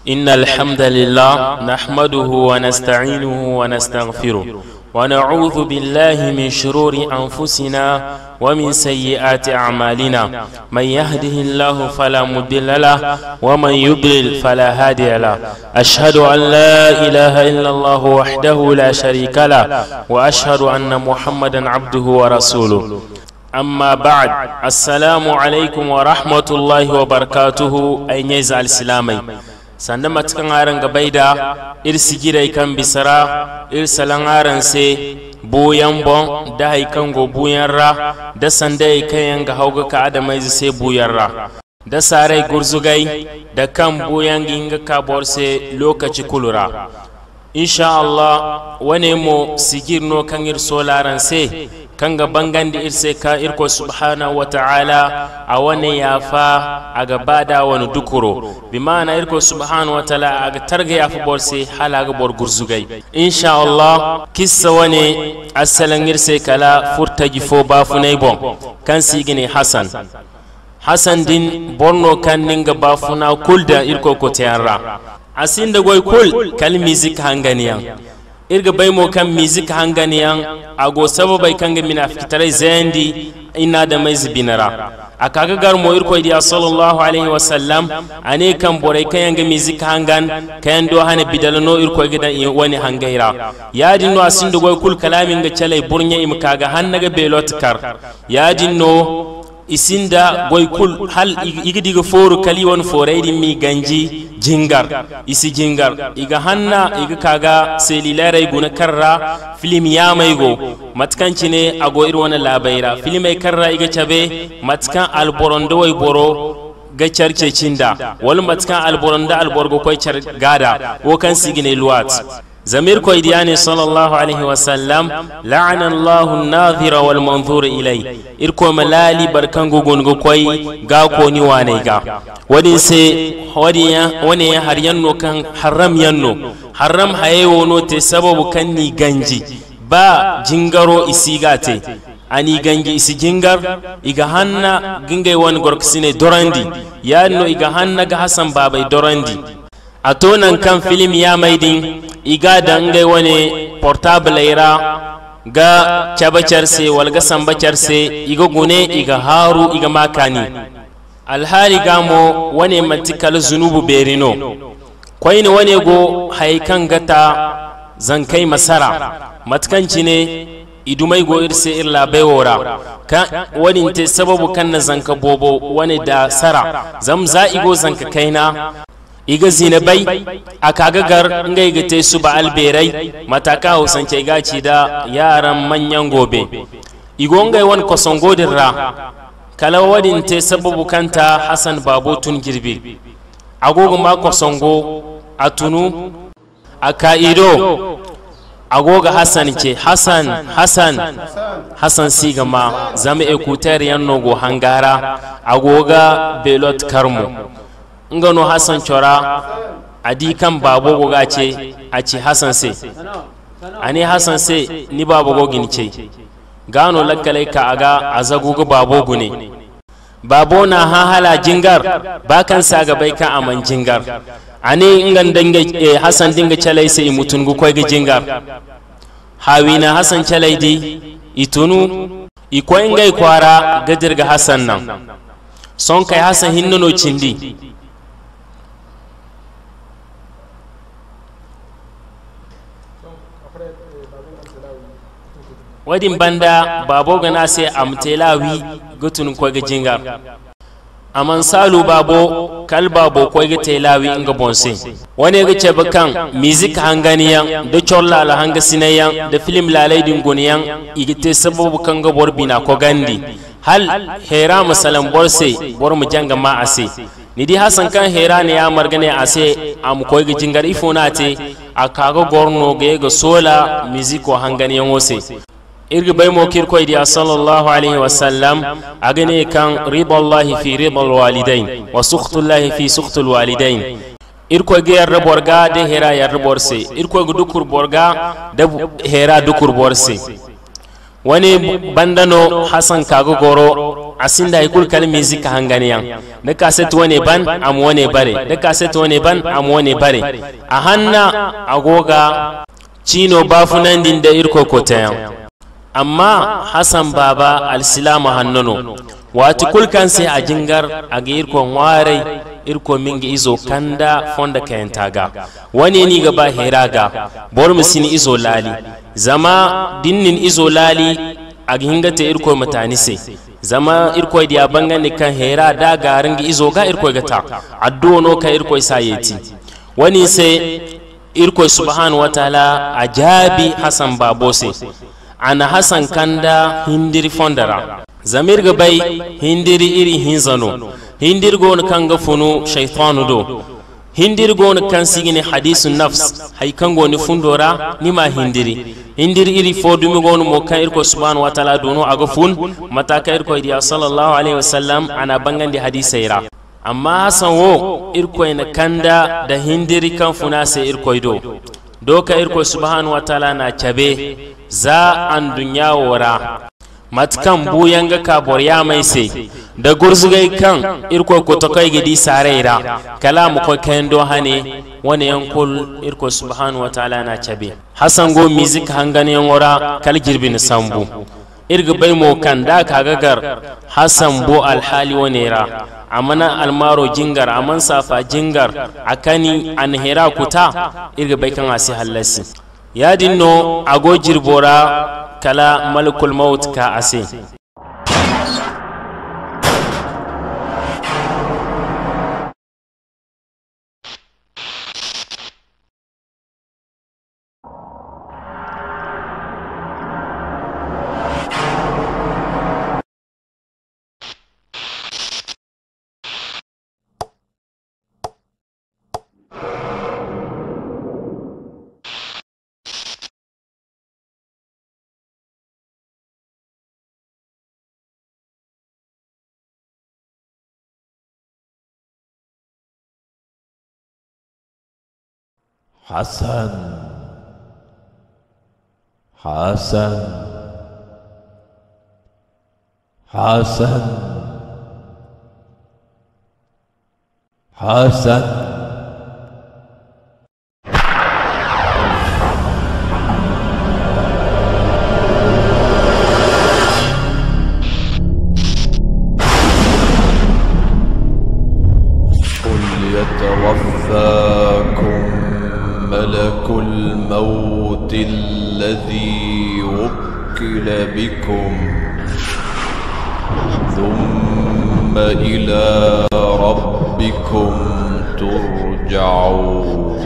إن الحمد لله نحمده ونستعينه ونستغفره ونعوذ بالله من شرور أنفسنا ومن سيئات أعمالنا من يهده الله فلا مضل له ومن يضلل فلا هادي له أشهد أن لا إله إلا الله وحده لا شريك له وأشهد أن محمدا عبده ورسوله أما بعد السلام عليكم ورحمة الله وبركاته أين يزال السلامي sanda matakan aran gabaida irsigira ikan bisara irsalan aran se boyan bon da haikan go buyan ra da sanda ikan yanga hauga ka adamai se buyan ra da sarai gurzugai da kan boyan ginga ka borse lokaci kulura insha Allah wane mo sigirno kan irsolaran se kanga bangandi irse ka irko subhanahu wa ta'ala a wani yafa a gabada wani dukuro bi ma'ana irko subhanahu wa ta'ala a ga targa yafa borse hala ga bor gurzugai insha Allah kissa wani asalan irse kala furta gifo bafunai bon kan sigine Hassan din borno kan ninga bafuna kulda irko ko tayarra asinda goy kul kal music hanganiyan irga baymo kan music hanganiyan ago sababai kanga mina fitarai zandi ina da mai zibinara akaga garmo irko idiya sallallahu alaihi wasallam ane kan borai kayanga music hangan kayan do hana bidalano irko gidan wani hangaira yadin no asinda goy kul kalamin ga chalai burnya im kaga hannaga belot kar yadin no isinda goy kul hal igidiga foru kali won foraidi mi ganji jingar isi jingar iga hanna iga kaga selilare guna karra film ya maigo matkanci ne ago iri wani labaira film ai karra iga cabe matkan alborondo way boro ga charce cinda wal matkan alborondo alborgo koy char gada wo kan sigine luwat zamir ko idiyani sallallahu alaihi wasallam la'ana Allahu an-nadhira wal manzur ilay irko malali barkan gugun go koy ga ko ni wane ga wadi se wani ya har yanno kan haram hayewo no te sababu kan ni ganji ba jingaro isigate ani ganji isi jingar iga hanna gingai wani gorksine dorandi yanno iga hanna ga Hassan babai dorandi atonan kan film ya maidin iga dangai wani portable ira ga cabacarse walga sambacarse iga gune iga haru iga makani alhali gamo wani matikal zunubu berino kwaini wani go haikan gata zankai masara matkanci ne idumai go irse irla baiwora ka wani te sababu kan na zanka bobo wani da sara zamza igo zanka kaina iga zinabai akagagar ngai gate su ba alberai mataka hausance gaci da yaran manyan gobe igo ngai wani kosongodin ra kala wadin te sababu kanta Hassan babo tun girbe agogo ma kosongo atunu akaido agoga Hassan ce Hassan sigama zama ekutar yanno go hangara agoga belot karmo ngano Hassan chora adi kan babo goga ce a ci Hassan se ani Hassan se ni babo gogin ce gano lakkalai ka aga azagugo babo gune babo na hala jingar bakan saga bai ka aman jingar ani ingan dange Hassan dinga chalai sai mutun gu koy ga jingar hawina Hassan chalai di itunu ikoy ngai kwara gadirga Hassan nan son kai Hassan hinno cindi wadin banda babo gana sai amtelawi gutun ko ga jingar aman salu babo kal babo ko ga telawi inga bonse wani ga ce bakan music hanganiyan da cholla la hanga sinayan da film lalai din goniyan igite sababu kan ga borbina ko gandi hal hera masalan borse bor mu janga ma ase ni di Hassan kan hera ne ya margane ase am ko ga jingar ifona te akaga gorno ga sola music ko hanganiyan wose irga bai mo kirko idiya sallallahu alaihi wasallam agane kan ridallahi fi ridal walidain wa sukhtullahi fi sukhtul walidain irko ge yarra borga de hera yarra borse irko gu dukur borga da hera dukur borse wani bandano Hassan kago goro asinda ikul kal music hanganiyan da kaset wani ban am wani bare da kaset wani ban am wani bare a hanna agoga cino bafunan din da irko kotayan amma Hassan baba alsilama hannano wati kulkan sai a jingar a ga irko warai irko mingi izo kanda fonda kayan taga wani ni gaba heraga bor musini izo lali zama dinnin izo lali a hingata irko mutanise zama irko diya bangane kan hera da garin izo ga irko gata addu'o ka irko sayeti wani sai irko subhanahu wataala ajabi Hassan babose ana Hassan kanda hindiri fondara zamir gabai hindiri iri hinzano hindir gon kanga funu shaytanu do hindir gon kan sigine hadisun nafs hay kango ni fundora nima hindiri iri fodumi gon mo kan irko subhanahu wa ta'ala dono aga fun mataka irko diya sallallahu alaihi wasallam ana bangandi hadisaira amma Hassan wo irko ina kanda da hindiri kan funa sai irko do ka irko subhanahu wa ta'ala na cabe za an dunya wora matkan buyanga ka borya mai sai da gurzugai kan irko ko to kai gidi sareira kalamu ko kendo hane wani yankul irko subhanahu wa ta'ala na cabe Hassan go music hangane wora kal girbin sambu irga bai mo kan da kagagar Hassan bo alhali wanera amana almaro jingar aman safa jingar akani anhera kuta irga bai kan asi halasi ya dinno ago jirbora kala malakul maut ka ase Hassan, Hassan, Hassan, Hassan. قل يتوفاكم ملك الموت الذي وكل بكم ثم إلى ربكم ترجعون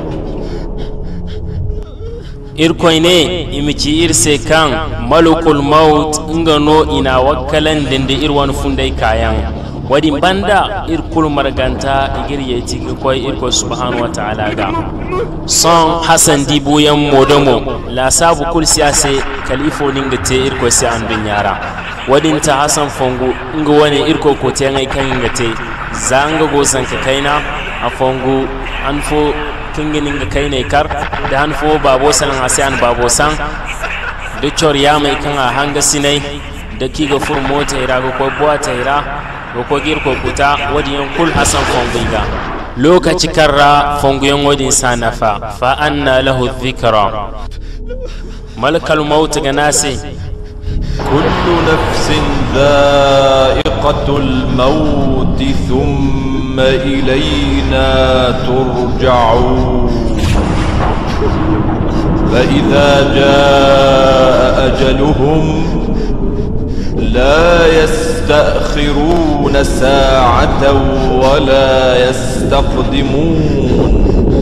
irkoine imici irse kan malukul maut ingano ina wakkalan dinde irwan fundai kayan wadi banda irkul marganta igirye tigi koy irko subhanahu wa ta'ala ga son Hassan dibo yan modomo la sabu kul siyase kalifo ningate irko se an dunyara wadin ta Hassan fongo inga wani irko ko te ngai kan ngate zanga go sanka kaina a fongo anfo kingininga kaine kar da hanfo babo salan asian babo san da chor ya mai kan a hanga sinai da kiga fur mota ira ko buwata ira ko girko kuta wadin kul Hassan fongiga lokaci karra fonguyen wadin sanafa fa anna lahu dhikra malakal maut ganasi kullu nafsin dha'iqatul maut thumma ilayna turja'un fa idha jaa ajaluhum لا يستأخرون ساعة ولا يستقدمون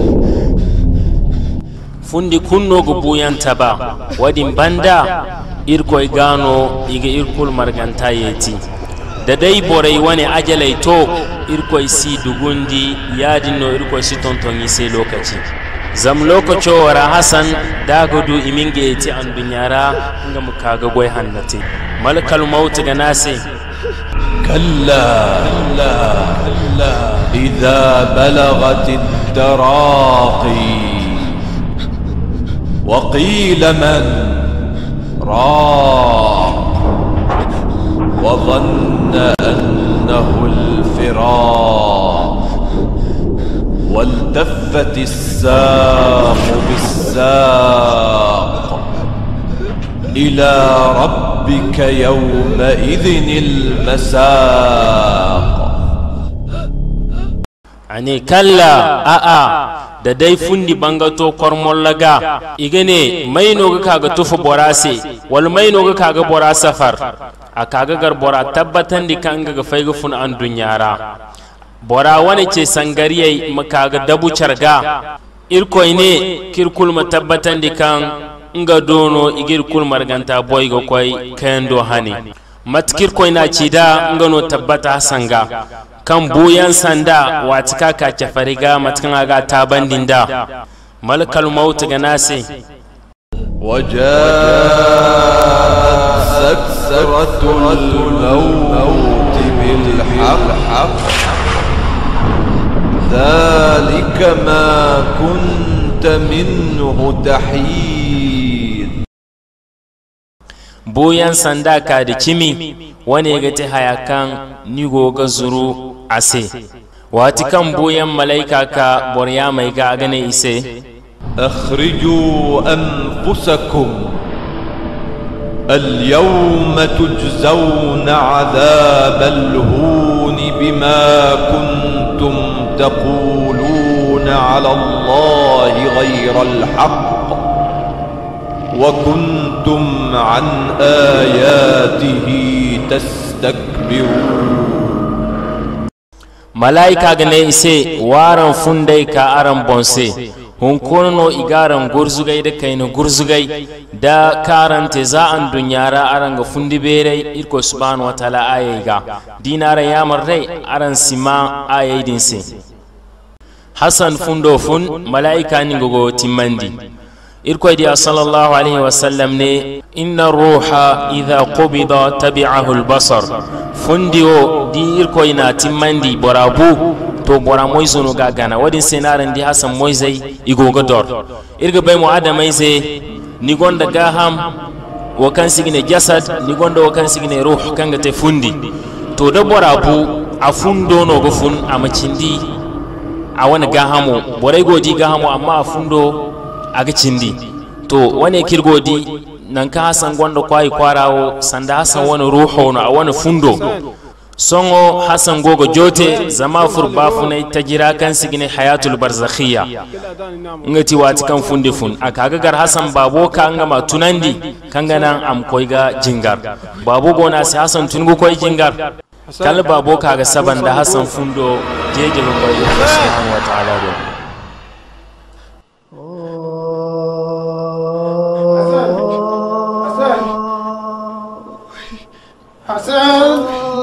fundi kunno go buyantaba wadin banda irko igano iga irkul marganta yeti da dai borai wani ajalai to irko si dugundi yadinno irko si tonton sai lokaci zam lokaci wara Hassan dagudu iminge yeti an dunyara nga mukaga goy hannate malakal maut ganase كلا إذا بلغت التراقي وقيل من راق والتفت الساق بالساق إلى ربك يومئذ المساق. ani kalla a'a da dai fundi bangato kormollaga igene maino ga kaga tufu borase wal maino ga kaga bora safar akaga gar bora tabbatan di kanga ga fayga fun an dunyara bora wani ce sangariyai makaga dabu carga irkoi ne kirkul matabbatan di kan nga dono igir kul marganta boy go koy kendo hani matkir koy na cida nga no tabbata sanga kan buyan sanda watika ka fariga matkan aga tabandinda malakal maut ganase وجاءت سكرة الموت بالحق ذلك ما كنت منه تحيد. buyan sanda ka da kimi wani ga ta hayakan nigo ga zuru ase wati kan buyan malaika ka borya mai ga gane ise أخرجوا أنفسكم اليوم تجزون عذاب الهون بما كنتم تقولون على الله غير الحق وكنتم عن آياته تستكبرون. ملائكة غنيسي وارن فندي كارن بونسي hunkono igaran gurzugai da kaino gurzugai da karante za an dunyara aranga fundi bere irko subhanahu wa ta'ala ayega dinara yamar rai aran sima ayedinse hasan fundo fun malaika ni gogo timmandi irko dia sallallahu alaihi wasallam ne inna ruha idha qubida tabi'ahu albasar fundio di irko ina timmandi borabu to bora moizo no gagana wadin senaran di hasan moizai igoga dor irga bay mu adamai ze ni gonda gaham wa kan sigine jasad ni gonda wa kan sigine ruh kanga te fundi to da bora bu afundo no go fun amacindi a wani gahamo borai godi gahamo amma afundo aga cindi to wane kirgodi nan ka hasan gonda kwai kwarawo sanda hasan wani ruho no a wani fundo songo hasan gogo jote zama furba funai tajira kan sigine hayatul barzakhiyya ngati wati kan fundi fun aka gar hasan babo ka ngama tunandi kangana am koiga jingar babo gona sai hasan tungu koi jingar kal babo ka ga saban da hasan fundo jeje go koy subhanahu wa ta'ala do Hasan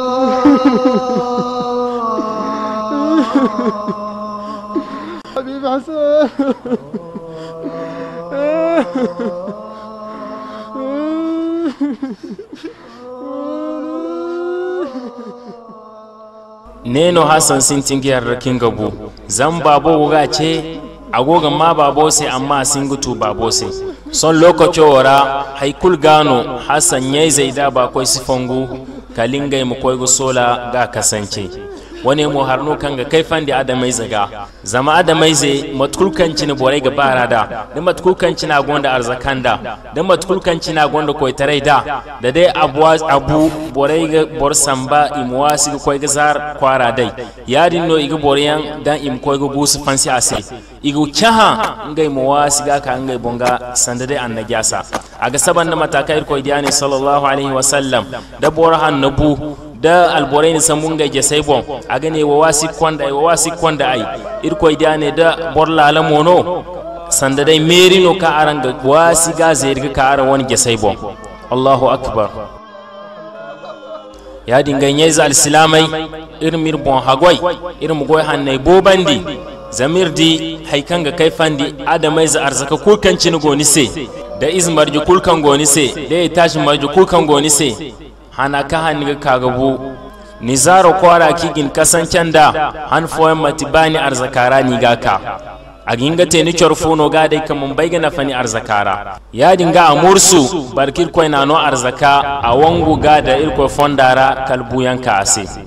حبيب حسن neno hasan sintingiyar rakin gabu zan babo ga ce agogan ma babo sai amma singutu babo sai son lokaci wara haikul gano hasan yayi zaida ba koi sifangu kalingai mu koi sola ga kasance wani mu harno kan ga kaifan da adamai zaga zama adamai zai matkulkanci ne borai ga barada da matkulkanci na gonda arzakanda da matkulkanci na gonda koi tarai da dai abu borai ga borsamba imwasi ga koi ga zar kwara dai yadin no iga boriyan dan im koi ga gusu fansi ase igu chaha ngai muwasi ga ka ngai bonga sanda dai annajasa aga saban da matakai koi diane sallallahu alaihi wasallam da borhan nabu da alboraini samun ga je bon a gane wa wasi kwanda ai irko idane da borla la mono sanda dai merino ka aranga wasi ga zai ka ara wani je bon Allahu akbar ya dinga nyeza alislamai irmir bon hagoi irmu goy hanne bobandi zamirdi haikanga kaifandi adamai za arzaka kulkanci ni gonise da izmarju kulkan gonise da ya tashi marju kulkan gonise hana ka haniga kagabu nizaro kwara kigin kasancen da hanfoyan matibani arzakara ni gaka a ginga te ni chorfuno ga dai kamun baigana fani arzakara ya dinga amursu barkir koy nano arzaka a wangu ga da irko fondara kalbuyan ka ase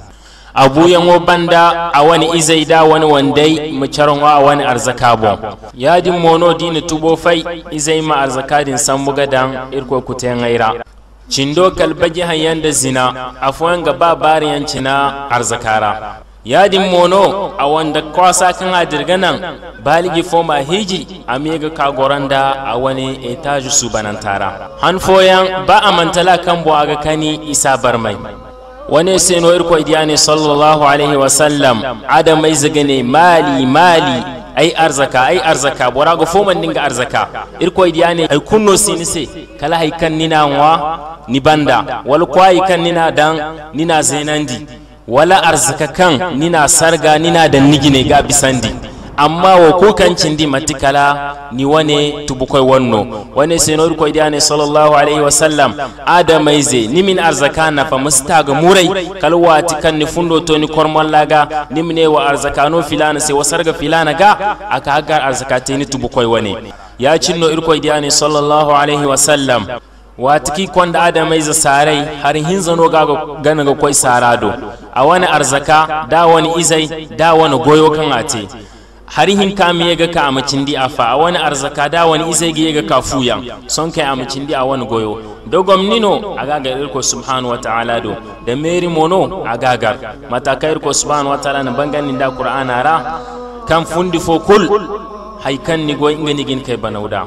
abu yango banda a wani izai da wani wandai macaron wa wani arzaka bon yadin mono dini tubo fai izai ma arzaka din san buga dan irko kuten aira cindo kalbaji hayan da zina afuwan gaba bariyan cina arzakara yadin mono a wanda kwasa kan adirganan baligi foma hiji a mega kagoranda a wani etaji su banantara hanfoyan ba a mantala kan bo aga kani isa barmai wani seno irko idiyane sallallahu alaihi wasallam adamai zagane mali ai arzaka bora go foman dinga arzaka irko idiyane ai kunno sinise kala hay kan nina wa ni banda wal kwai kan nina dan nina zainandi wala arzaka kan nina sarga nina da nigine ga bisandi amma wa ko kancin di matikala ni wane tubukoi wanno wane senor ko idane sallallahu alaihi wasallam adamaize ni min arzaka na fa mustaga murai kalwati kan ni fundo to ni kormon laga ni mine wa arzaka no filana sai wasarga filana ga aka hagar arzaka te ni tubukoi wane ya cinno irko idane sallallahu alaihi wasallam watiki kwanda adamaize sarai har hinzano ga gana ga koi sarado a wani arzaka da wani izai da wani goyo kan ate hari hin kam yega ka amacindi afa a wani arzaka da wani isai yega ka fuya son kai amacindi a wani goyo dogom nino agaga irko subhanahu wa ta'ala do da meri mono agagar matakai irko subhanahu wa ta'ala na banganin da qur'ana ra kan fundi fo kul haikan ni go ingani gin kai banauda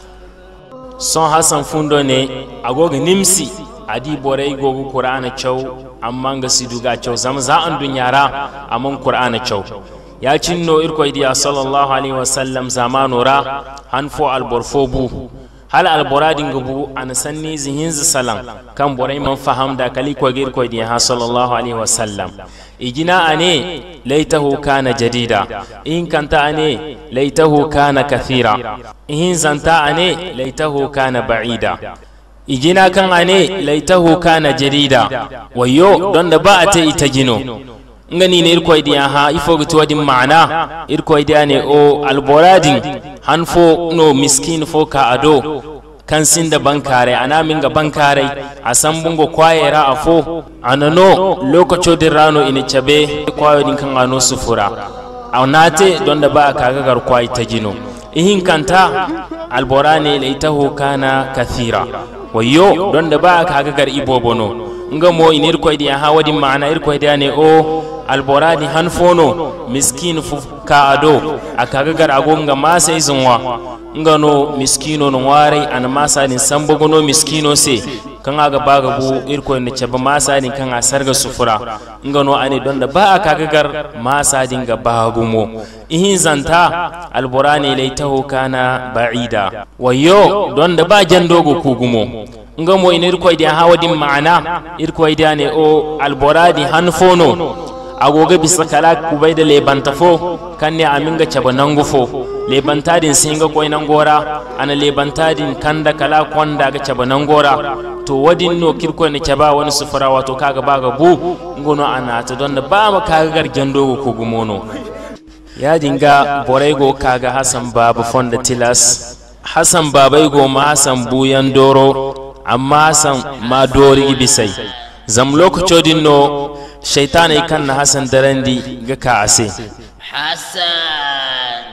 son hasan fundo ne agoga nimsi adi borai gogo qur'ana chaw amma ga siduga chaw zamza an dunyara amon qur'ana chaw ya cinno irko idiya sallallahu alaihi wasallam zamanora hanfo alborfobu hal alboradin gubu an sanni zihinzi salam kan borai man faham da kali ko irko idiya sallallahu alaihi wasallam ijina ane laitahu kana jadida in kanta ane laitahu kana kathira in zanta ane laitahu kana ba'ida ijina kan ane laitahu kana jadida wayo don da ba a ta ita gino ngani ne irko idiya ha ifo gitu wadin ma'ana irko idiya ne o alboradin hanfo no miskin fo ka ado kan sinda bankare ana minga bankare a sambungo kwayera afo anano lokaco din rano ini cabe kwayo din kan ano sufura aunate don da ba ka gagar kwayi ta gino ihin kanta alborane laitahu kana kathira wayo don da ba ka gagar ibobono ngamo in irko idiya ha wadin ma'ana irko idiya ne o alboradi hanfono miskin ka ado akagagar agonga masa izunwa ngano miskino no ware an masa ni sambogono miskino se kan aga baga bu irko ne ceba masa ni kan asarga sufura ngano ane don da ba akagagar masa dinga bagumo ihin zanta alborani laitahu kana ba'ida wayo don da ba jandogo kugumo ngamo in irko idiya hawadin ma'ana irko idiya ne o alboradi hanfono agoga bisa kala kubai da lebantafo kan ne aminga caba nangufo lebantadin singa koy nangora ana lebantadin kanda kala kwanda ga caba nangora to wadin no kirko ne caba wani sufura wato kaga baga bu ngono ana ta don da ba ma kaga gargen dogo ko gumono ya dinga boraigo kaga Hassan Baba fonda tilas Hassan Babaigo ma Hassan buyan doro amma Hassan ma dori bisai zam lokacodin no shaitan kan na Hassan darandi ga ka ase Hassan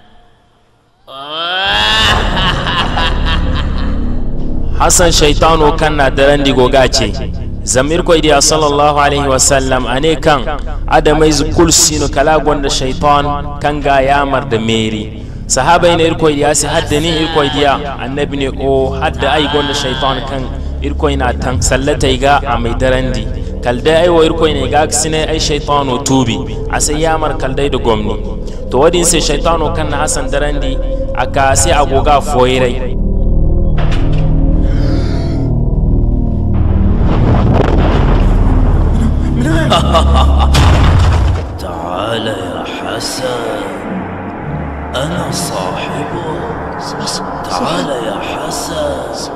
Hassan shaitano kan na darandi gogace zamir ko idiya sallallahu alaihi wasallam ane kan adamai zukul sino kala gonda shaitan kan ga yamar da meri sahabai ne irko idiya si hadda ni irko idiya annabi ne o hadda ai gonda shaitan kan irko ina tan sallata ga a mai darandi kalda ai wo irko ne ga sine ai shaytano tubi asai yamar kaldai da gomni to wadin sai shaytano kan na Hassan darandi aka sai agoga foyirai تعال يا حسن أنا صاحبك تعال يا حسن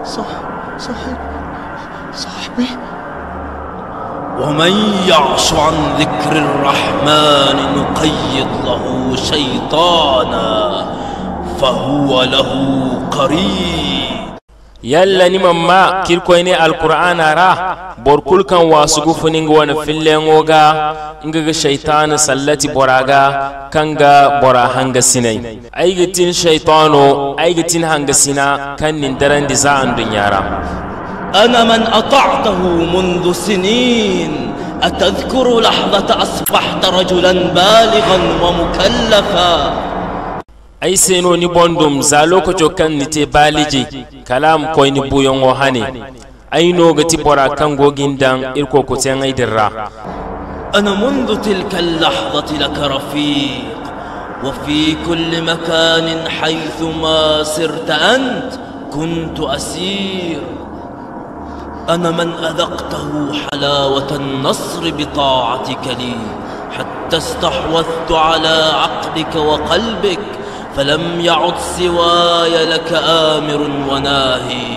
صاحبي ومن يعش عن ذكر الرحمن نقيض له شيطانا فهو له قرين yalla ni mamma kirkoyne alqur'ana ra borkul kan wasugu funinga wana fillengoga ngaga shaytan sallati boraga kanga bora hanga sinai aygitin shaytano aygitin hanga sina kan nin darandi za an dunyara. أنا من أطعته منذ سنين أتذكر لحظة أصبحت رجلا بالغا ومكلفا. أي سينو نبوندم زالوكو جوكان نتي بالجي كلام كوي نبويون وهاني أي نوغتي بورا كانغو جندان إلكو كتين أي درا. أنا منذ تلك اللحظة لك رفيق وفي كل مكان حيثما سرت أنت كنت أسير. أنا من أذقته حلاوة النصر بطاعتك لي حتى استحوذت على عقلك وقلبك فلم يعد سواي لك آمر وناهي.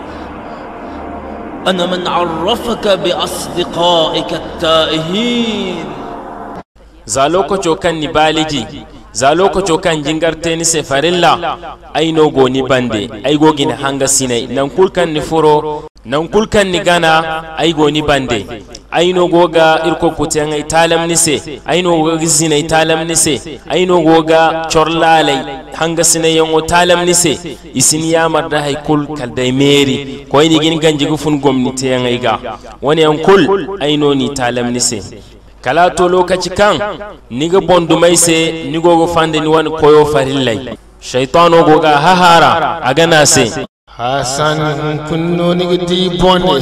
أنا من عرفك بأصدقائك التائهين. زالوكو جوكان نبالجي zaloko chokan jingarte ni sefarilla ay no go ni bande ay go gina hanga sinai nan kulkan ni furo nan kulkan ni gana ay go ni bande ay no go ga irko kuten ay talam ni se ay no go gizina ay talam ni se ay no go ga chorlalai hanga sinai yon talam ni se isin ya marda hay kul kalday meri ko ni gin ganji gufun gomnite yan ay ga woni an kul ay no ni talam ni se kala to lokaci kan niga bondu mai se nigo go fande ni wani koyo farillai shaytano go ga hahara agana se Hasan kunno niga di bonde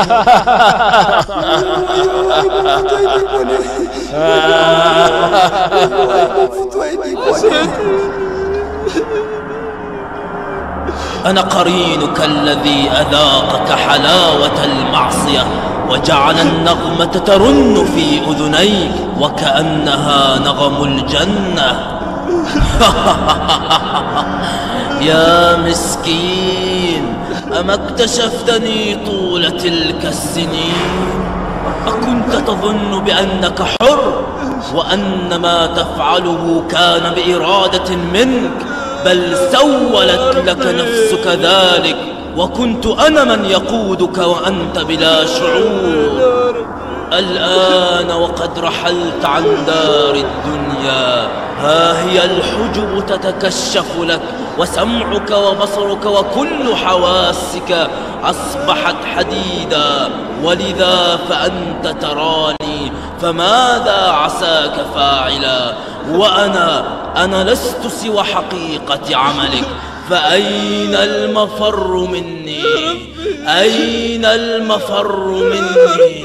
أنا قرينك الذي أذاقك حلاوة المعصية وجعل النغمة ترن في أذنيك وكأنها نغم الجنة. يا مسكين أما اكتشفتني طول تلك السنين؟ أكنت تظن بأنك حر وأن ما تفعله كان بإرادة منك بل سولت لك نفسك ذلك وكنت أنا من يقودك وأنت بلا شعور. الآن وقد رحلت عن دار الدنيا ها هي الحجب تتكشف لك وسمعك وبصرك وكل حواسك أصبحت حديدا ولذا فأنت تراني فماذا عساك فاعلا وأنا لست سوى حقيقة عملك فأين المفر مني؟ أين المفر مني؟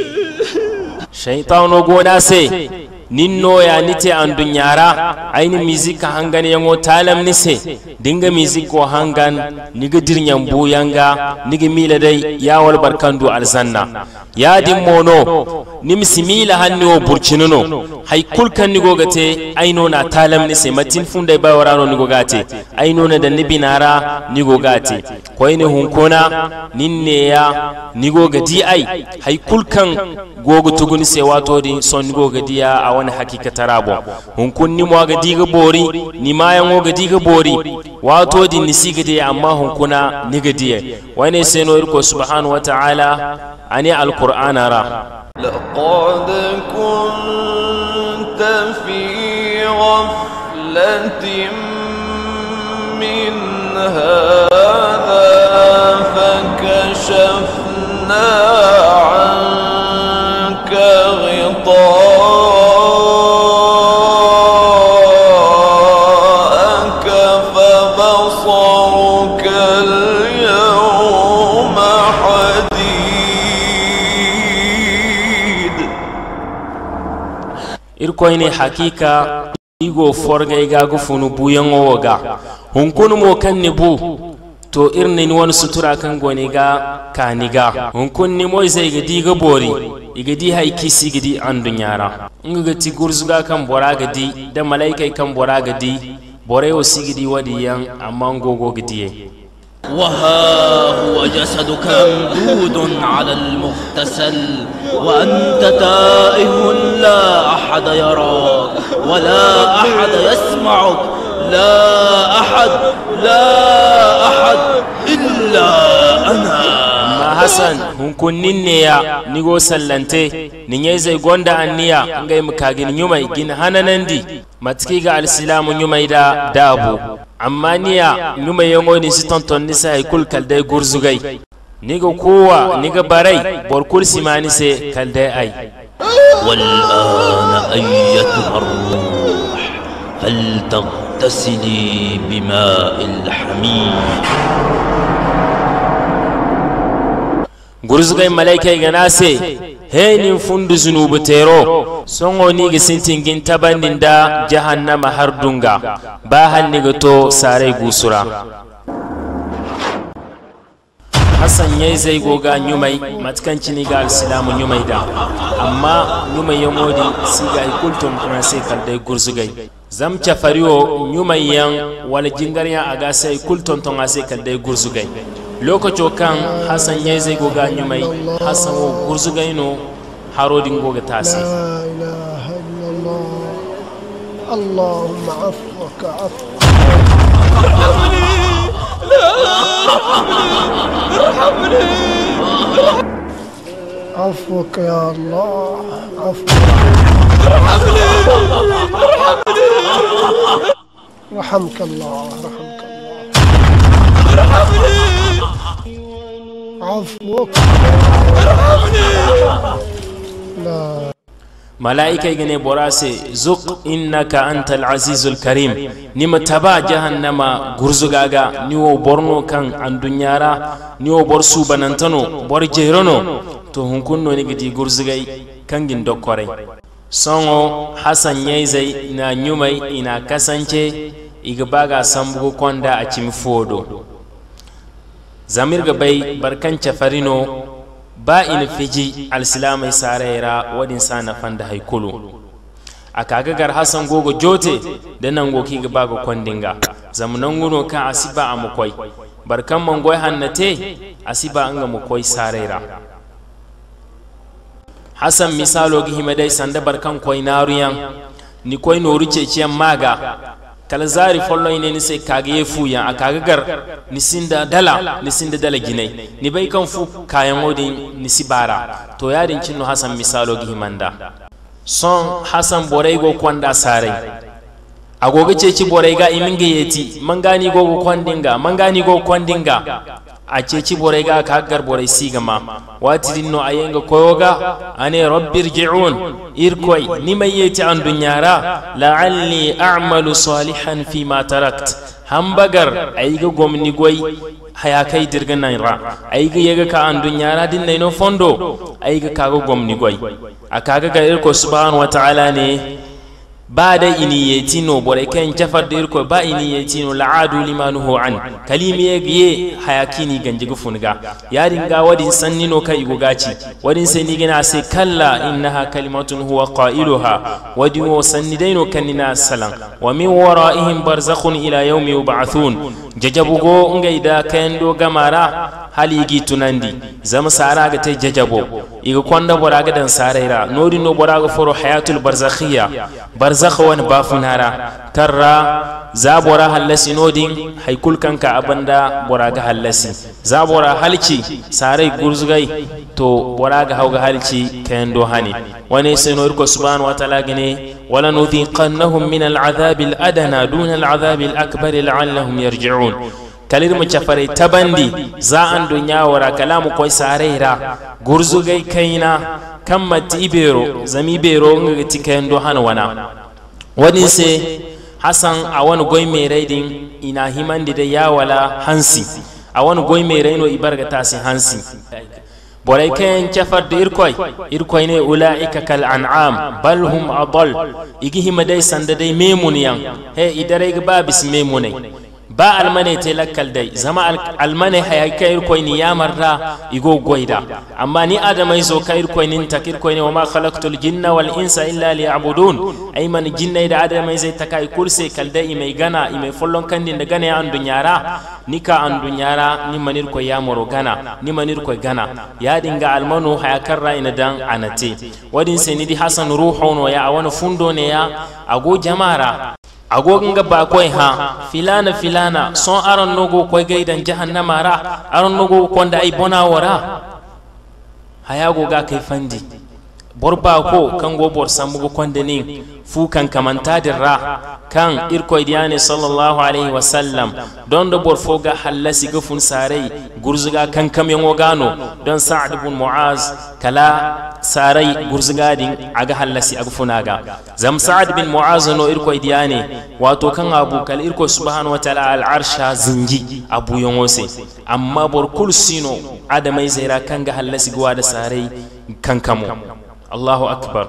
شيطان غونا سي ninno ya nite an dunyara aini music hangan yango talam nise dinga music ko hangan niga dirnyam buyanga niga mila dai ya wal barkandu alzanna ya dimmono nim simila hanno burcinino hay kulkan nigo gate aino na talam nise matin funde bawarano nigo gate aino na da nibinara nigo gate koyne hunkona ninne ya nigo gadi ai hay kulkan gogo tuguni se wato din son nigo gadi ya a wani hakika tarabo hunkun ni mo gadi ga bori ni mayan go gadi ga bori wato din ni si gadi amma hunkuna ni gadi wani sai no irko subhanahu wa ta'ala ani alqur'ana ra laqad kunta fi ghaflatin min hadha fakashafna anka غطاءك فبصرك اليوم حديد. irkoyne hakika igo forga iga gufunu buyango woga hunkunu mo kanni bu to irne ni wani sutura kan gone ga kaniga hunkun ni moy sai ga diga bori iga di hay kisi gidi an dunyara nga ti gurzuga kan bora gadi da malaikai kan bora gadi bore o sigidi wadi yan amma gogo gidi وها هو جسدك ممدود على المغتسل وأنت تائه لا أحد يراك ولا أحد يسمعك لا أحد إلا hasan hunkunnin ne ya nigo sallante ninye zai gonda anniya ngai mukagin nyumai gin hananandi matki ga alsilamu nyumai da dabu amma niya nyumai yongoni si tonton nisa ay kul kalday gurzugai nigo kowa niga barai bor kursi mani se kalday ay والآن أيتها الروح فلتغتسلي بماء الحميم gurzugai malaikai ganase henin fundu zunubu tero songo ni ga sintingin tabandin da jahannama har dunga ba hanni ga to sarai gusura Hassan yayi zai goga nyumai matkanci ni ga alsilamu nyumai da amma nyumai ya modi siga ikultum kuna sai kaldai gurzugai zamca fariyo nyumai yan wala jingarya aga sai ikulton ton sai kaldai gurzugai lokaco kan Hassan yayi zai goga nyumai Hassan wo gurzugai no harodin goga tasi لا إله إلا الله اللهم عفوك عفوك عفوك يا الله عفوك رحمك الله رحمك الله عفوك لا malaika gane borase zuq innaka antal azizul karim nima taba jahannama gurzugaga niwo borno kan andunyara niwo bor subanantano bor jerono to hunkunno ni gidi gurzugai kangin dokkore songo Hassan yayi na nyumai ina kasance iga baga sambugo konda a cimi fodo zamirga bai barkan chafarino ba in fiji alsilamai sarayra wadin sana fanda haikulu akaga gar Hassan gogo jote da nan goki ga bago kwandinga zamunan guno kan asiba amukoi barkan mangoy hannate asiba anga mukoi sarayra Hassan misalo gi himadai sanda barkan koi naruyan ni koi noru ceciyan maga kala zari follo ine ni se kage fuya akaga gar ni sinda dala ginai ni bai kan fu kayan odin ni sibara to yarin cinno Hassan misalo gi himanda son Hassan borai go kwanda sare agoga ceci borai ga iminge yeti mangani go kwandinga a ceci borai ga kagar borai sigama watidin no ayenga koyoga ane rabbirji'un irkoy nimay yeti an dunyara la'alli a'malu salihan fi ma tarakt hambagar ayiga gomni goy haya kai dirgan nan ra ayiga yega ka an dunyara din nay no fondo ayiga kago gomni goy akaga ga irko subhanahu wa ta'ala ne ba da iniyeti no bore kan jafar da irko ba iniyeti no la'adu limanuhu an kalimi ye hayakini ganje gufunga ya dinga wadin sanni no kai gogaci wadin sai ni gina sai kalla innaha kalimatun huwa qailuha wadin wo sanni dai no kanina salam wa min waraihim barzakhun ila yawmi yub'athun jajabugo ngaida kayan do gamara haligi tunandi zama sara ga tay jajabo iga konda boraga dan saraira nodi no boraga foro hayatul barzakhiyya barzakh wan bafunara karra zabora halasi nodin haikul kanka abanda boraga halasi zabora halci sarai gurzugai to boraga hauga halci kendo hani wani sai no irko subhanahu wa ta'ala gane wala nudhiqannahum min al'adhab al'adna duna al'adhab al'akbar la'allahum yarji'un kalir mu cafare tabandi za an dunya wara kalamu koy sareira gurzugai kaina kammati ibero zami bero ngati kendo han wana wani se Hassan a wani goy mai raidin ina himandi da yawala hansi a wani goy mai raino ibarga tasi hansi borai kayan cafar da irkoy ne ula'ika kal an'am bal hum adall igi himadai sanda dai memuniyan he idare ga babis memunai ba almane te lakkal dai zama almane hayaka irkoy ni yamarra igo goida amma ni adamai zo ka irkoy nin takirkoy ne wama khalaqtul jinna wal insa illa liya'budun ay man jinna da adamai zai takai kurse kaldai mai gana mai follon kandin da gana an dunyara nika an dunyara ni manir ko yamoro gana ni manir ko gana ya dinga almano hayakar ra ina dan anate wadin sai ni di Hassan ruhono ya awani fundo ne ya ago jamara agogin gaba koi ha filana son aron nogo koi gaidan jahannama ra aron nogo konda ai bona wara hayago ga kai fandi borba ko kan go bor sambugo kondenin fu kan kamanta dirra kan irko idiyane sallallahu alaihi wasallam don do bor foga halasi gufun sarai gurzuga kan kamyango gano don sa'ad ibn mu'az kala sarai gurzuga din aga halasi agfunaga zam sa'ad bin mu'az no irko idiyane wato kan abu kal irko subhanahu wa ta'ala al arsha zingi abu yongose amma bor kulsino adamai zaira kan ga halasi gwa da sarai kan kamo Allahu akbar.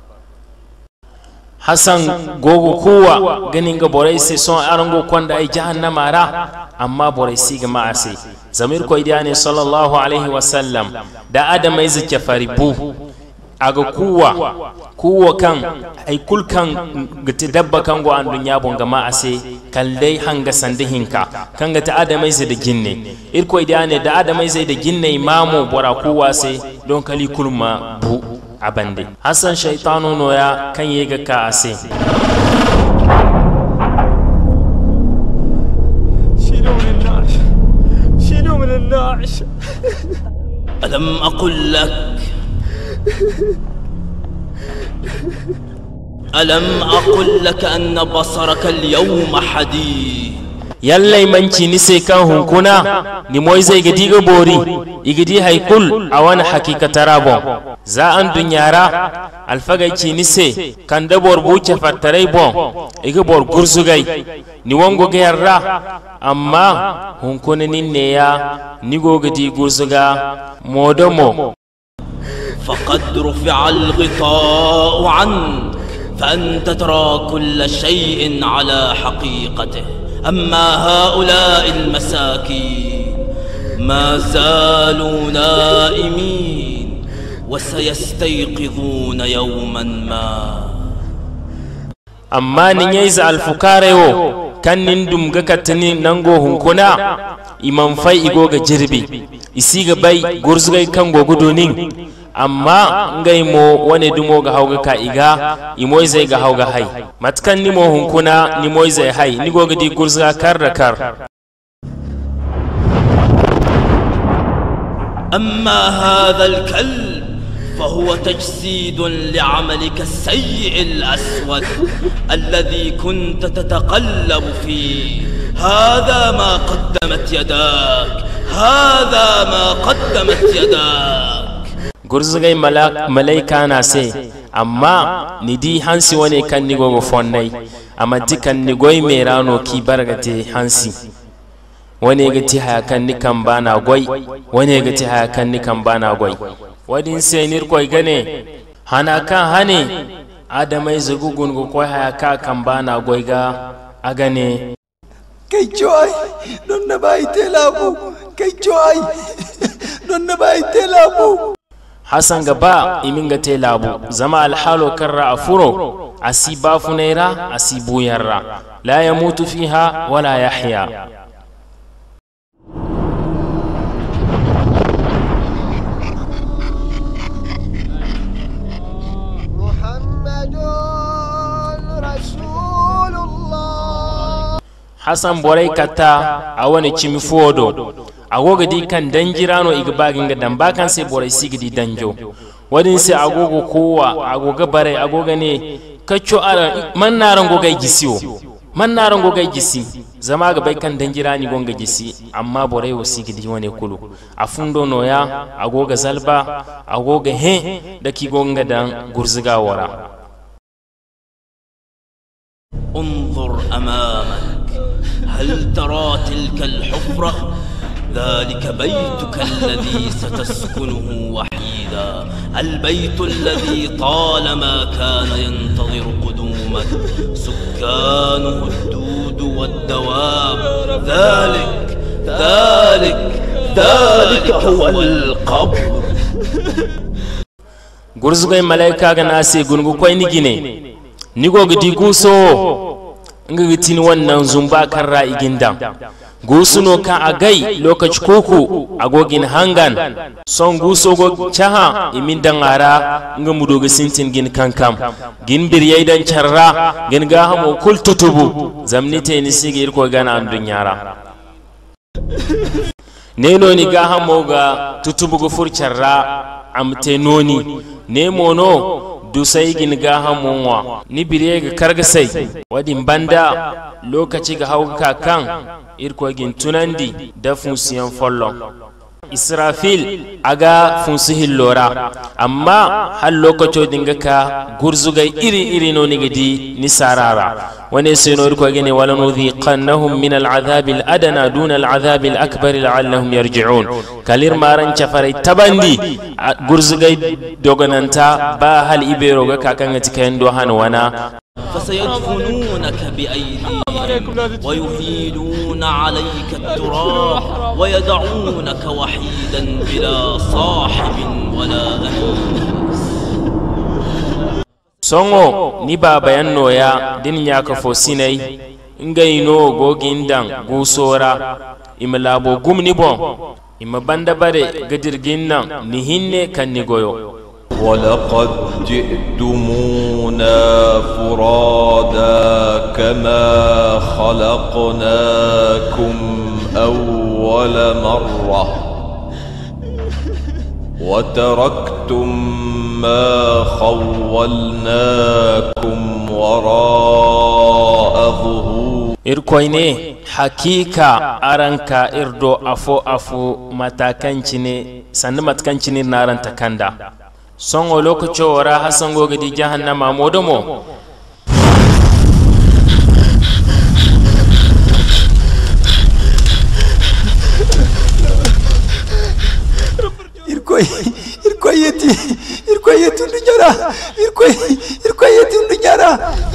Hassan gogo kowa ganin ga borai sai son arango kwanda ai jahannama ra amma borai si ga ma'ase zamir ko idane sallallahu alaihi wasallam da adamai zake faribu aga kuwa kan ai kulkan gati dabba kan go an dunya bonga ma'ase kaldai hanga sandihinka kan ga ta adamai zai da ginne irko idane da adamai zai da ginne imamu bora kuwa sai don kali kulma bu abande Hassan shaitanu noya kan yega ka ase شيلوا من النعش ألم أقل لك أن بصرك اليوم حديد yallai manci ni sai kan hunkuna ni moy zai gidi ga bori igidi haikul a wani hakika tarabon za an dunyara alfagaici ni sai kan dabor buce fattarai bon igi bor gurzugai ni wango ga yarra amma hunkuna ne ya ni go gidi gurzuga modomo فقد رفع الغطاء عنك فأنت ترى كل شيء على حقيقته أما هؤلاء المساكين ما زالوا نائمين وسيستيقظون يوما ما أما نيز الفكاريو كان نندم غكتني نانغو هنكونا إمام فاي إيغوغا جربي إسيغا باي غرزغاي كانغو غدونين amma ngai mo wane dumo ga hauga ka iga imoy zai ga hauga hai matkan ni mo hunkuna ni moy zai hai ni goga di gurza kar da kar أما هذا الكلب فهو تجسيد لعملك السيء الأسود الذي كنت تتقلب فيه هذا ما قدمت يداك هذا ما قدمت يداك gurzugai malaika na se amma ni di hansi wane kan ni gogo fonnai amma dikan ni goy merano ki bargate hansi wane gati haya kan ni kan bana goy wane gati haya kan ni kan bana goy wadin se nir koy gane hana kan hane adamai zugugun go koy haya ka kan bana goy ga agane kai joy don na bai telabu kai joy don na bai telabu Hassan gaba iminga te labu zama alhalo karra afuro asiba funaira asibu yarra la yamutu fiha wala yahya Hassan borai kata a wani cimi fodo agogo di kan danjirano igbagin ga dan bakan sai borai sigidi danjo wadin sai agogo kowa agogo bare agogo ne kacco ara man naran gogai gisiyo man naran gogai gisi zama ga bai kan danjirani gonga gisi amma borai wo sigidi wane kulu afundo noya agogo zalba agogo he da ki gonga dan gurziga wara انظر أمامك هل ترى تلك الحفرة ذلك بيتك الذي ستسكنه وحيدا البيت الذي طالما كان ينتظر قدومك سكانه الدود والدواب ذلك هو القبر gurzugai malaika ga nase gungu koy ni gine nigo gidi guso nga gitin wannan zumba karra igindan gusuno ka agai lokaci koko agogin hangan son guso go chaha imin dangara nga mudoga sintin gin kankam gin biryai dan charra gin ga hamo kul tutubu zamni te ni sigir ko gana an dunyara neno ni ga hamo ga tutubu go fur charra amte noni ne mono dusai gin ga hamunwa ni bire ga kargasai wadin banda lokaci ga hauka kan irko gin tunandi da funsiyan follon Israfil aga funsihin lora amma hal lokaco dinga ka gurzugai iri no nigidi ni sarara wani sai no irko gine wala nudhiqannahum min al'adhab al'adna duna al'adhab al'akbar la'allahum yarji'un kalir maran chafarai tabandi gurzugai dogonanta ba hal ibero ga kakan tikayen do wana فسيدفنونك بأيديهم ويحيلون عليك التراب ويدعونك وحيدا بلا صاحب ولا أنيس songo ni baba yanno ya din ya ka fosinai ngai no gogin dan gusora imlabo gumni bon ima banda bare gadirgin nan ni hinne kan ni goyo ولقد جئتمونا فرادا كما خلقناكم أول مرة وتركتم ما خولناكم وراء ظهور irkoine hakika aranka irdo afo matakancine sannu matakancine naranta kanda songo lokaco wara hasan gogadi jahannama modomo irkoy yeti ndujara irkoy yeti ndujara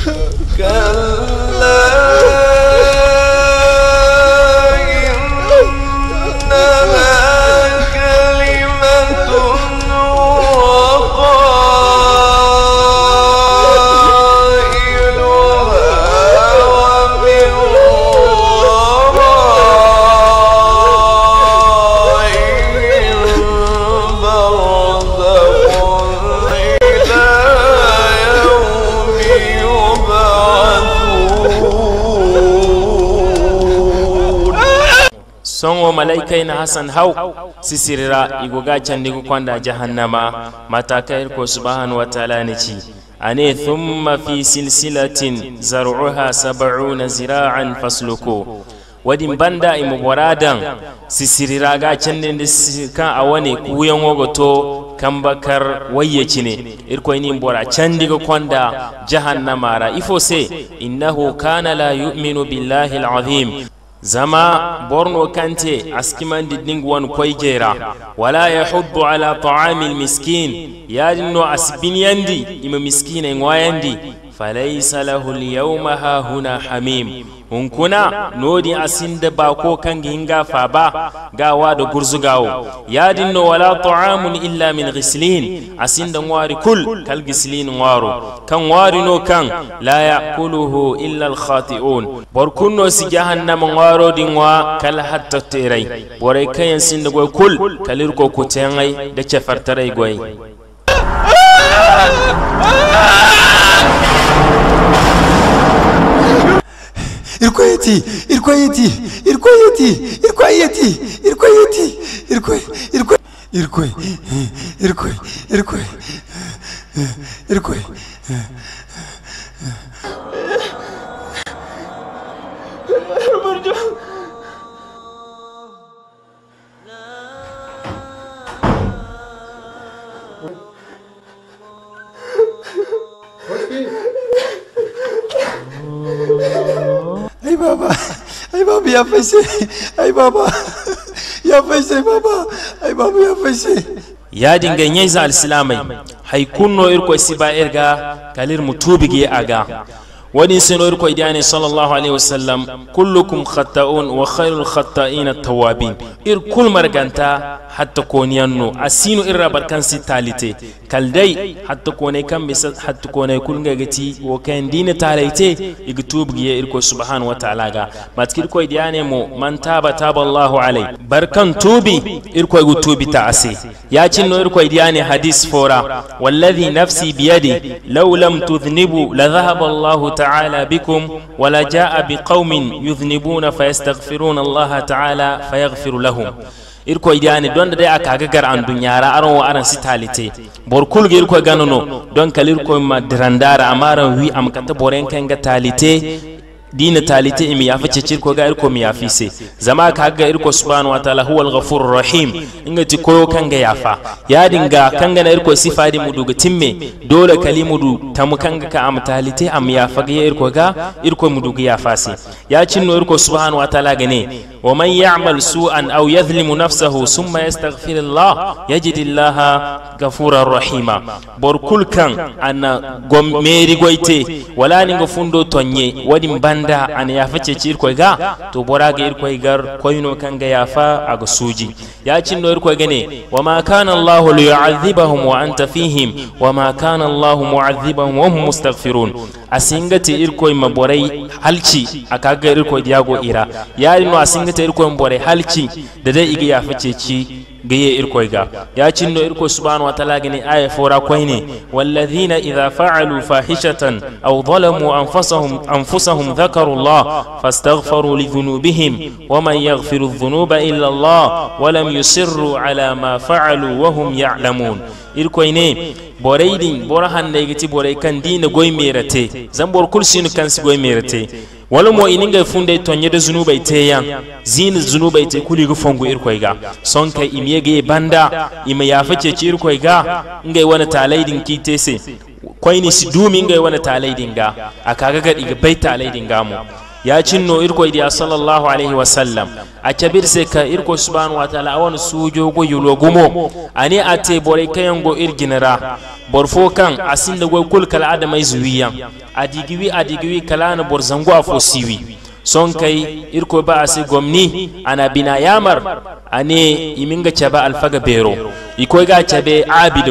كلا songo malaikai na hasan hau sisirira igoga candigu kwanda jahannama matakair ko subhanahu wa ta'ala ne ci ane thumma fi silsilatin zar'uha 70 zira'an fasluku wadin banda imuboradan sisirira ga candin kan awane kuyan wogoto kambakar wayyaci ne irko ni bora candigu kwanda jahannama ra ifo se innahu kana la yu'minu billahi al'azim zama borno kante askiman didning wan koy jera wala yahuddu ala ta'amil miskin yadinno asbin yandi ima miskine ngoyandi falaysa lahu al-yawma ha huna hamim hunkuna nodi asinda ba ko kangi hinga fa ba gawa da gurzugawo yadinno wala ta'amun illa min ghislin asinda ngwari kul kal ghislin ngwaro kan wari no kan la yaquluhu illa al khati'un borkunno si jahannam ngwaro dinwa kal hatta terai boray kayan sinda goy kul kalir ko kutengai da cefartarai goy irkoyeti Ay baba ya fese ay baba ya fese baba ay baba ya fese ya dinga nyaiza al-islamai haikunno irko siba irga kalir mutubige aga wani sino irko idane sallallahu alaihi wasallam kullukum khata'un wa khairul khata'in at-tawabin kul marganta hatta koniyanno asino irra barkan sitalite kaldai hatta kone kan bisa hatta kone kulnga gati wo kan dina talaite igtubgiye irko subhanahu wa ta'ala ga matkir ko idane mo man taba Allahu alai barkan tubi irko gutubi ta ase ya cinno irko idane hadis fora wallazi nafsi biyadi law lam tudhnibu la dhahaba Allahu تعالى بكم ولا جاء بقوم يذنبون فيستغفرون الله تعالى فيغفر لهم irko idani don da dai aka gagar an dunyara aron wa aran sitalite bor kulge irko ganono don kalirko ma dirandara amaran wi am kata boren kan ga talite dina talite imi ya fice cirko ga irko mi ya fise zama ka ga irko subhanahu wa ta'ala huwal ghafurur rahim inga ti koyo kanga yafa ya dinga kanga na irko sifadi mudu timme dole kalimudu tamu kanga ka am talite am ya faga irko ga irko mudu ya fasi ya cinno irko subhanahu wa ta'ala gane wa man ya'mal su'an aw yadhlimu nafsahu thumma yastaghfirullah yajidillaha ghafurar rahima bor kulkan ana meri goite wala ninga fundo tonye wadin banda ana ya fice ci irko ga to bora ga irko gar koyno kanga yafa aga suji ya cinno irko gane wa ma kana Allah liyu'adhibahum wa anta fihim wa ma kana Allah mu'adhibahum wa hum mustaghfirun asingati irko maborai halci aka ga irko diago ira yari no asingati irko maborai halci da dai iga ya fice ci gaye irko ga ya cinno irko subhanahu wa ta'ala gane aya fora koyne walladhina idha fa'alu fahishatan aw zalamu anfusahum dhakaru Allah fastaghfaru li dhunubihim wa man yaghfiru dhunuba illa Allah wa lam yusirru ala ma fa'alu wa hum ya'lamun irko ne boraydin borahan ne gati boray kan dina goy merate zambor kulsinu kan si goy merate wala mo ininga funde tonye de zunubai teyan zin zunubai te kuli gu fongu irkoy ga son kai imyege banda ima yaface ci irkoy ga ngai wani talaidin kitese koy ni sidumi ngai wani talaidin ga akaga ga diga bai talaidin ga mu ya cinno irkoy dia sallallahu alaihi wasallam a cabir se ka irko subhanahu wa ta'ala awan sujo go yulo gumo ani ate bore kayango irginara borfo kan asinda go kul kala adamai zuwiyan adigiwi kala na borzango afosiwi son kai irko ba asi gomni ana bina yamar ane iminga caba alfaga bero iko ga cabe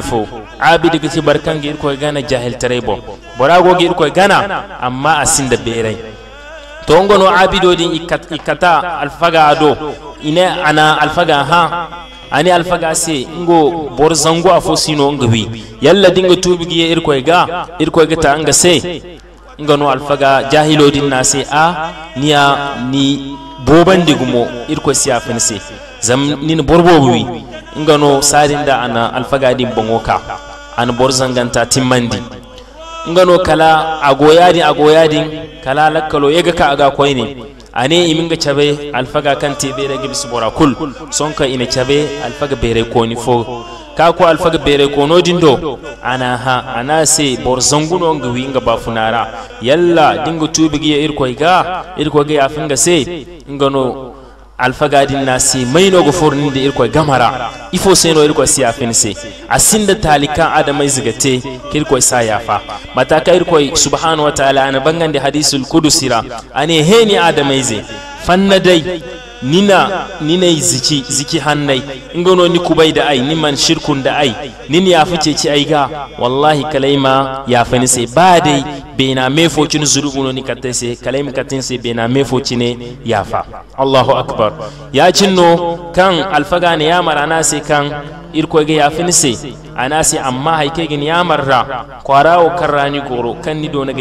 abid gati barkan ga irko gana jahil tarebo borago ga irko gana amma asinda berai to ngono abidodin ikata alfaga ado ina ana alfaga ha ani alfaga se ngo borzango afosino ngwi yalla dinga tubigi irko ga ta anga se ngano alfaga jahilodin nase a niya ni boban digumo irko siya fense zam nin borbowi ngano sadinda ana alfaga din bongoka an borzanganta timmandi ngano kala agoyadin kala lakkalo yega ka aga koyne ane iminga chabe alfaga kan tebe da gibis bora kul sonka ina chabe alfaga bere koni fo ka ko alfaga bere kono dindo ana se borzanguno ngwi nga bafunara yalla dinga tubigi irko ga ya finga se ngano alfaga din nasi maino go forni de irko gamara ifo seno irko siya finse asinda talika adamai zigate kirko sa yafa mataka irko subhanahu wa ta'ala ana bangande hadisul qudusira ane heni adamai ze fannadai nina ziki hannai ingono ni kubai da ai niman shirkun da ai nin ya fice ci ai ga wallahi kalaima ya fani sai ba dai bena mefocin zurubuno ni katese kalaim katin sai bena mefocine ya fa Allahu akbar ya cinno kan alfaga ne ya marana sai kan irko ga ya fani sai ana sai amma haike gin ya marra kwarawo karrani goro kan ni do naga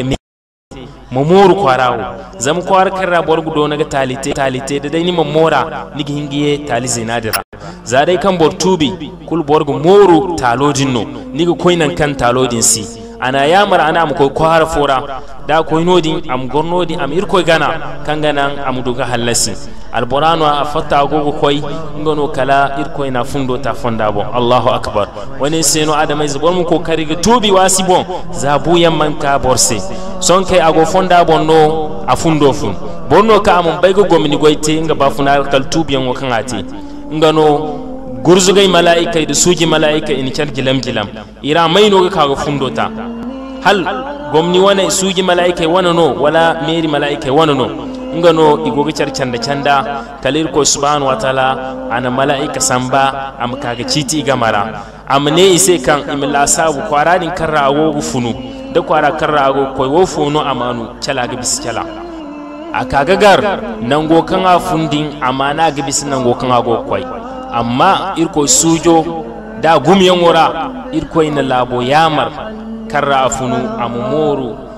mamuru kwarawo zam kwar karra borgu do naga talite da dai ni mamora nigi hingiye tali zinadira za dai kan bortubi kul borgu moru talodinno nigi koinan kan talodin si ana yamar ana am koy kwara fora da koynodi am gornodi am irko gana kanganan am duga halasi alborano a fatta gogo koy ngono kala irko ina fundo ta fondabo Allahu akbar wani seno adamai zubon mu ko kari ga tubi wasibon zabu yamman ka borse son kai ago fonda bonno a fundo fun bonno ka am baygo gomni goite nga bafuna kal tubiyan wo kan ati ngano gurzugai malaika da suji malaika in char gilam ira maino ga kago fundo ta hal gomni wana suji malaika wana no wala meri malaika wana no ngano igoga char chanda kalir ko subhanahu wa ta'ala ana malaika samba am kaga citi gamara amne ise kan imla sabu kwaradin karra agogo funu da kwara karra agogo koy wo funu amanu chala ga bis chala akaga gar nango kan afundin amana ga bis nango kan agogo koy amma irko sujo da gumiyan wora irko ina labo yamar karra afunu amumoru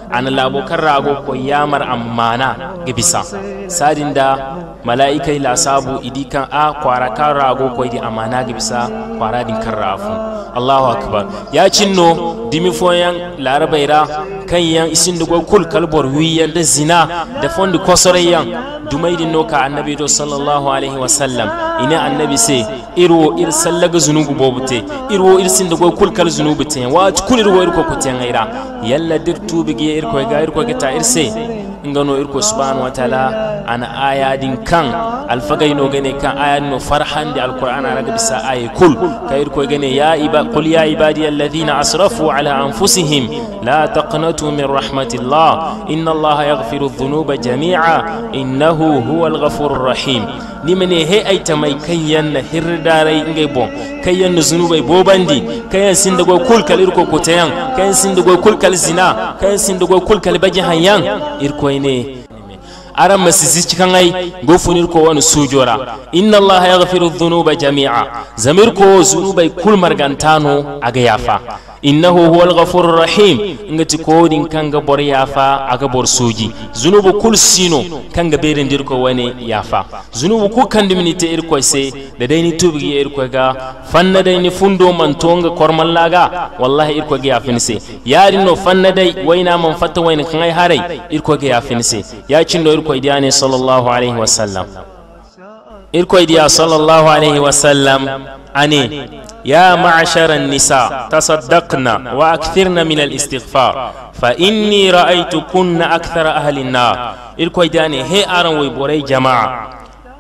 an labo karrago ko yamar amana gibisa sadin da malaikai la sabu idikan a kwara karrago ko idi amana gibisa kwara din karrafu Allahu akbar ya cinno dimi foyan larabaira kan yan isin dugo kul kalbor wiyan da zina da fondi kosoreyan dumaidin noka annabi do sallallahu alaihi wasallam ina annabi se irwo ir sallaga zunubu bobute irwo ir sin dugo kul kal zunubu te wa kul irwo ir ko kuten aira yalla dirtu bigi ir ko ga ir ko geta ir se ngano ir ko subhanahu wa ta'ala ana ayadin kan alfagay no gane kan ayadin no farhan di alquran ana ga bisa ay kul kayir ko gane ya qul ya ibadi alladhina asrafu ala anfusihim la taqnatu min rahmatillah inna allaha yaghfiru dhunuba jami'a innahu huwal ghafurur rahim nimene he ay tamay kayan hirdarai ngay bon kayan zunubai bobandi kayan sindago kul kal ir ko kotayan kayan sindago kul kal zina kayan sindago kul kal baji hayyan ir ko ne aram masisi cikan ai gofunir ko wani sujora inna allaha yaghfiru dhunuba jami'a zamir ko zunubai kul margantano aga yafa innahu huwal ghafurur rahim ngati ko din kanga bor yafa aga bor suji zunubu kul sino kanga beren dir ko wani yafa zunubu ku kandiminite ir ko se da dai ni tubi ir ko ga fanna dai ni fundo man tonga kormal laga wallahi ir ko ga yafinse yari no fanna dai waina man fatta waina kan ai harai ir ko ga yafinse ya cindo ir ko idiyane sallallahu alaihi wasallam ir ko idiya sallallahu alaihi wasallam ani يا معشر النساء تصدقنا وأكثرن من الاستغفار فإني رأيتكن أكثر أهل النار الكويداني هي أرن ويبوري جماعة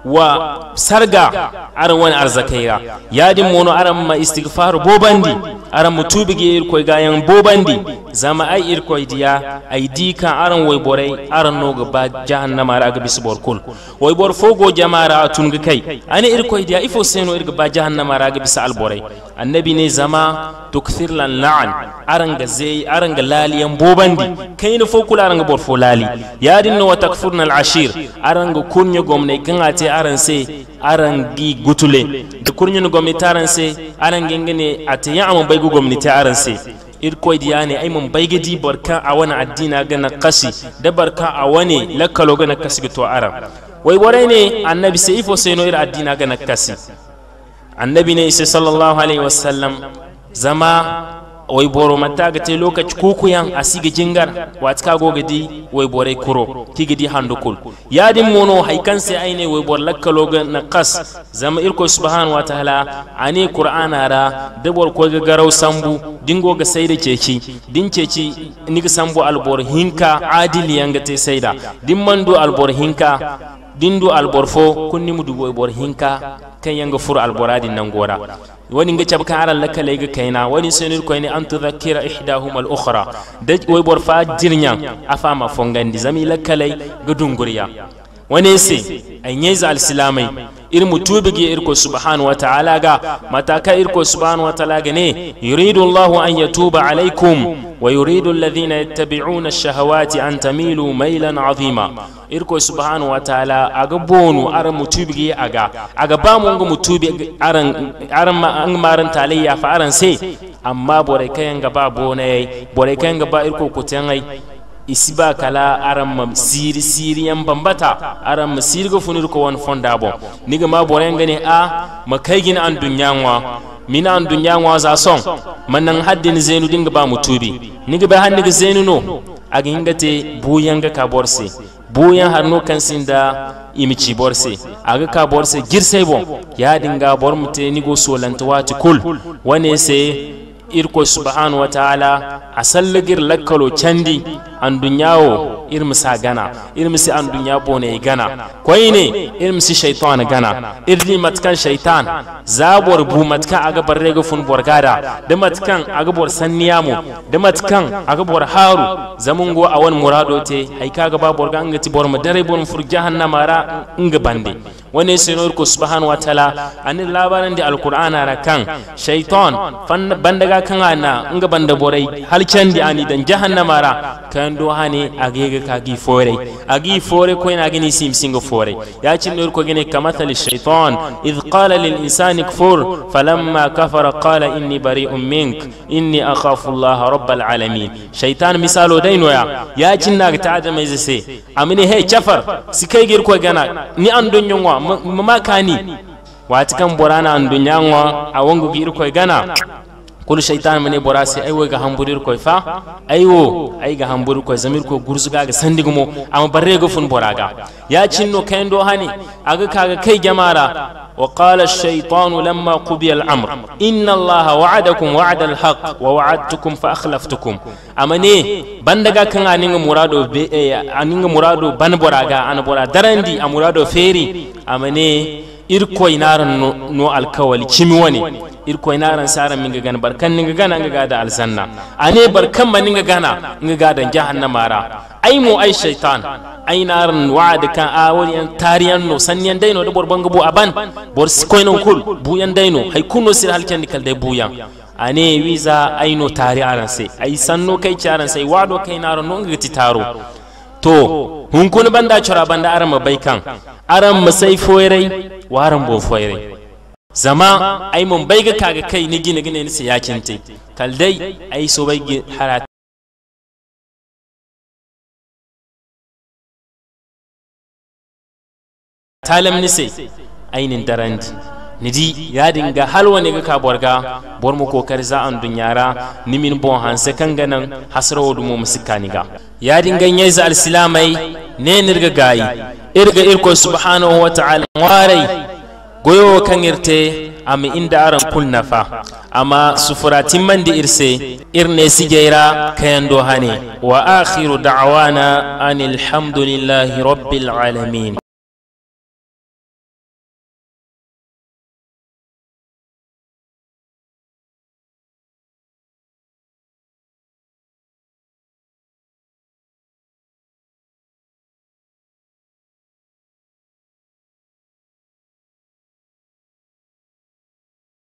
وسرقا أروان أرزكيرا يادي مونو أرم استغفار بوباندي أرم متوبجي إركوي غايان بوباندي زما أي إركوي ديا أي ديكا أرم ويبوري أرن نوغ با جهنم أراغ بسبور كل ويبور فوقو جماعة تونغ كي أنا إركوي ديا إفو سينو إرغ با جهنم أراغ بسال بوري النبي نزما تكثر للعن أرنغ زي أرنغ لالي بوباندي كين فوقو أرنغ بور فولالي يادي نو تكفرنا العشير أرنغ كونيو غومني كنغاتي aranse arangi gutule da kurnyun gwamnati aranse arangengene ate ya amon bai gwamnati aranse irkoy diyane ay mun baygedi barka a wani addina ga nakasi da barka a wani lakkalo ga nakasi to aran wai wore ne annabi sai ifo sai no ir addina ga nakasi annabi ne sallallahu alaihi wasallam zama wai boro mata ga te lokaci kukuyan asiga jingar watka gogadi wai bore kuro tigidi handukul yadin mono haikan sai aine wai bor lakkalo ga naqas zama irko subhanahu wa ta'ala ani qur'ana ra da bor ko ga garau sambu dingo ga sayda ceci din ceci ni ga sambu albor hinka adili yanga te sayda din mandu albor hinka dindu alborfo kunni mudu boy bor hinka kan yanga fur alboradin nan gora wani nga cabka aran lakale ga kaina wani senir ko ni an tudhakkira ihdahuma al-ukhra da boy bor fa dirnyan afama fongandi zami lakale ga dunguriya wani se ay nyeza al-islamai ir mutubigi irko subhanahu wa ta'ala ga mataka irko subhanahu wa ta'ala ga ne yuridu Allahu an yatuba alaykum wa yuridu alladhina yattabi'una ash-shahawati an tamilu maylan 'azima irko subhanahu wa ta'ala aga bonu aran mutubigi aga ba mu mutubi aran an maran talayya fa aran sai amma bore kayan ga ba bonai bore kayan ga ba irko kutanai isiba kala aram siri yan bambata aram sirgo funir ko won fonda bon niga ma boren gane a makaygin an dunyanwa mina an dunyanwa za son manan haddin zenu dinga ba mutubi niga ba hanniga zenu no aga hingate buyanga ka borse buyan harno kan sinda imici borse aga ka borse girsai bon ya dinga bor mute nigo solanta wati kul wane sai irko subhanahu wa ta'ala asallagir lakkalo candi an dunyawo irmisa gana irmisi an dunya bone gana koyne irmisi shaytan gana irli matkan shaytan zabor bu matkan aga barre ga fun borgada da matkan aga bor sanniyamu da matkan aga bor haru zamungo awan murado te hay kaga ba borga ngati bor madare bon fur jahannama ra nga bande wone senor ko subhanahu wa ta'ala an labaran di alqur'ana ra kan shaytan fan bandaga kan ana nga banda borai hal candi ani dan jahannama ra kan do hani agega ka gi fore ko ina gini sim singo fore ya cin nur ko gine kamathal shaytan idh qala lil insani kfur falamma kafara qala inni bari'un mink inni akhafu Allah rabbal alamin shaytan misalo daino ya cin na ga ta'ada mai zase amini hey chafar sikai gir ko gana ni an dunyonwa makani watikan borana an dunyonwa a wangu gir ko gana kul shaytan mane borasi ay ga hamburir ko fa ay ga hamburir ko zamir ko gurzuga ga sandigmo am barre go fun boraga ya cinno kendo hani aga kaga kai jamara wa qala ash-shaytan lamma qubiya al-amr inna allaha wa'adakum wa'da al-haqq wa wa'adtukum fa akhlaftukum amane bandaga kan aninga murado ban boraga an bora darandi amurado feri amane irko inaran no alkawali cimi wani irko inaran sara minga gana barkan ninga gana nga gada alsanna ane barkan ma ninga gana nga gada jahannama ra ai mo ai shaytan ai naran wa'ada kan awali tariyan no sanniyan daino da borbanga bu aban bor koinon kul buyan daino hay kunno sir halkan dikal dai buyan ane wiza ai no tari aran sai ai sanno kai charan sai wado kai naran no nga titaro to hun kun banda chora banda aran mabaikan aran masai foirai waran bo foirai zama ai mun bai ga kaga kai ni gine ni siyakin te kaldai ai so bai harat talam ni sai ainin darandi nidi ya dinga halwa ne ga ka borga bor mu kokari za an dunyara nimin bon hanse kan ganan hasrawo dumo musikani ga ya dinga yaiza alsilamai ne nirga gayi irga irko subhanahu wa ta'ala warai goyo kan irte am inda aran kulnafa amma sufuratin man di irse irne sigeira kayan do hane wa akhiru da'wana anil hamdulillahi rabbil alamin.